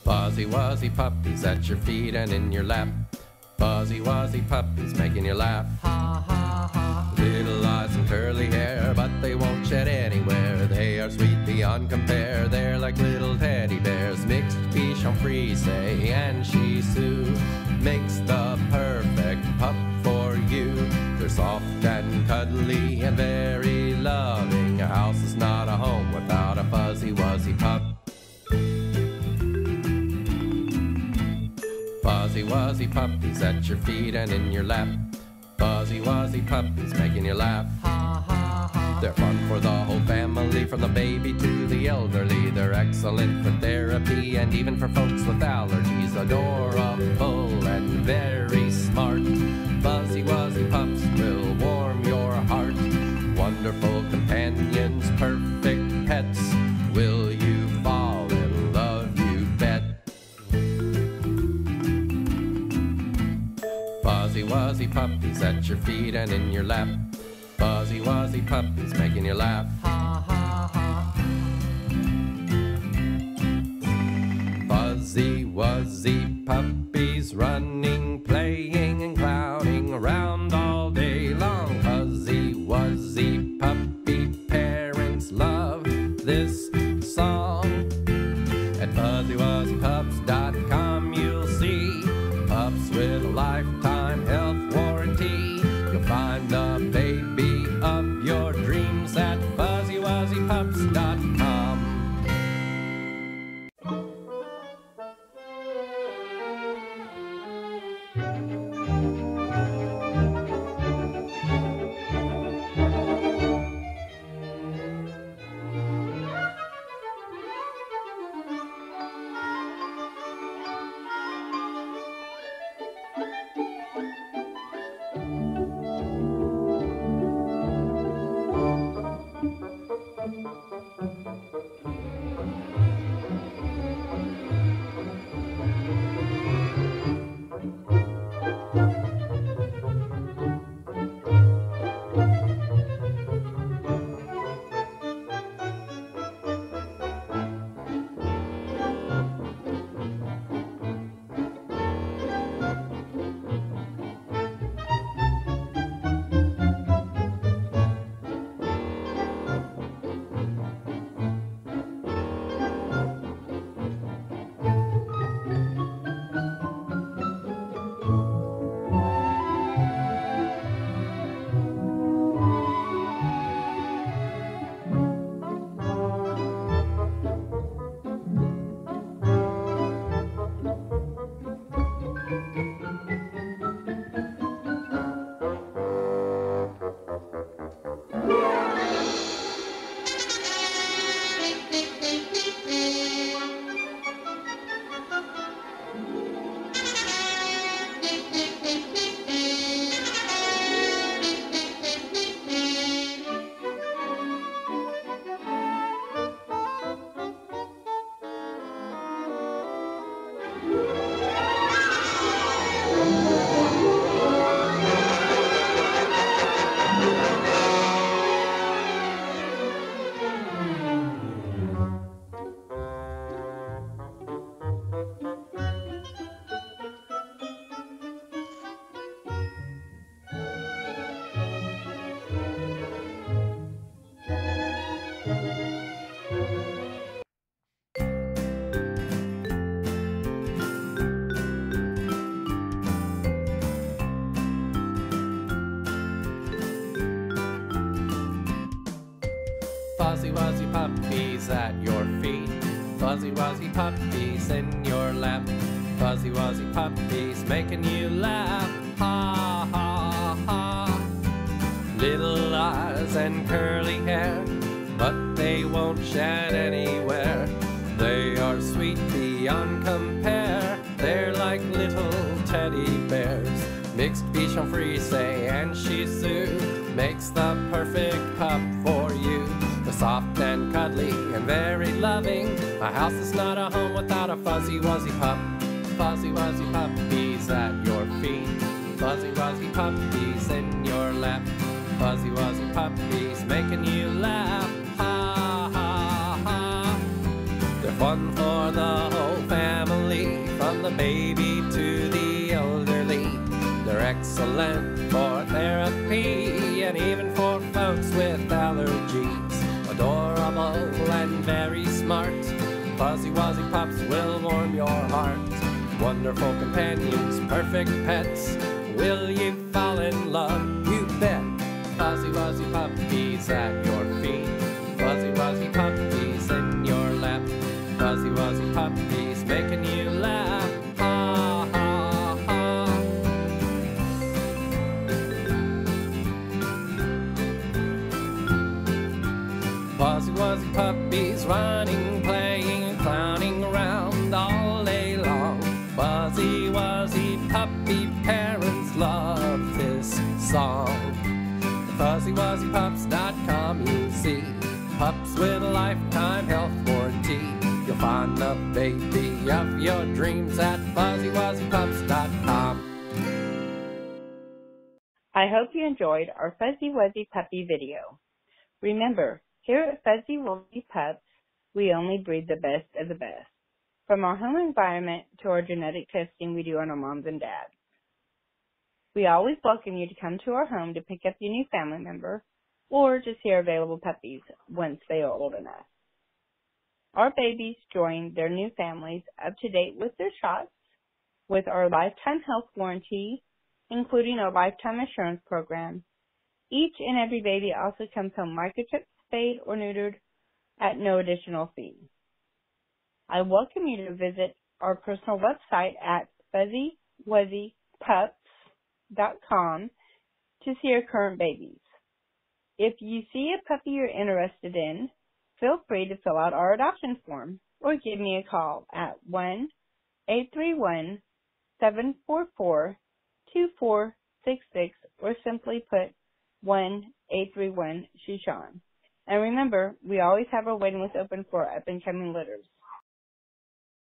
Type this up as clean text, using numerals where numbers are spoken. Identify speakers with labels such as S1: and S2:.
S1: FuzzyWuzzy Puppies at your feet and in your lap. FuzzyWuzzy Puppies making you laugh. Ha ha ha. Little eyes and curly hair, but they won't shed anywhere. They are sweet beyond compare. They're like little teddy bears. Mixed Bichon Frise and Shih Tzu makes the perfect pup for you. They're soft and cuddly and very loving. A house is not a home without a FuzzyWuzzy pup. FuzzyWuzzy Puppies at your feet and in your lap. FuzzyWuzzy Puppies making you laugh. Ha ha ha. They're fun for the whole family, from the baby to the elderly. They're excellent for therapy and even for folks with allergies. Adorable and very smart. FuzzyWuzzy Pups will warm your heart. Wonderful companions, perfect pets. Will you fall in love, you bet? FuzzyWuzzy Puppies at your feet and in your lap. FuzzyWuzzy Puppies making you laugh. Ha ha ha. FuzzyWuzzy Puppies running, playing and clowning around all day long. FuzzyWuzzy Puppy parents love this song. At FuzzyWuzzyPups.com you'll see pups with a lifetime health warranty. You'll find the baby of your dreams at FuzzyWuzzyPups.com. FuzzyWuzzy Puppies at your feet. FuzzyWuzzy Puppies in your lap. FuzzyWuzzy Puppies making you laugh. Ha ha ha. Little eyes and curly hair, but they won't shed anywhere. They are sweet beyond compare. They're like little teddy bears. Mixed Bichon Frise and Shih Tzu makes the perfect pup for you. They're soft and cuddly and very loving. A house is not a home without a FuzzyWuzzy pup. FuzzyWuzzy Puppies at your feet. FuzzyWuzzy Puppies in your lap. FuzzyWuzzy Puppies making you laugh. Ha ha ha. They're fun for the whole family. excellent for therapy and even for folks with allergies. Adorable and very smart, FuzzyWuzzy Pups will warm your heart. Wonderful companions, perfect pets, will you fall in love? You bet. FuzzyWuzzy Puppies at your feet, FuzzyWuzzy Puppies in your lap, FuzzyWuzzy Puppies making you laugh. Ha ha ha. FuzzyWuzzy Puppies running, playing, clowning around all day long. FuzzyWuzzy Puppy parents love this song. FuzzyWuzzyPups.com, you'll see pups with a lifetime health warranty. You'll find the baby of your dreams at FuzzyWuzzyPups.com.
S2: I hope you enjoyed our FuzzyWuzzy Puppy video. Remember, here at FuzzyWuzzy Pups, we only breed the best of the best. From our home environment to our genetic testing we do on our moms and dads. We always welcome you to come to our home to pick up your new family member or to see our available puppies once they are old enough. Our babies join their new families up to date with their shots, with our lifetime health warranty, including our lifetime assurance program. Each and every baby also comes home microchipped, spayed, or neutered at no additional fee. I welcome you to visit our personal website at FuzzyWuzzyPups.com to see our current babies. If you see a puppy you're interested in, feel free to fill out our adoption form or give me a call at 1-831-744-2466 or simply put 1-831-Shichon. And remember, we always have our waiting list open for up-and-coming litters.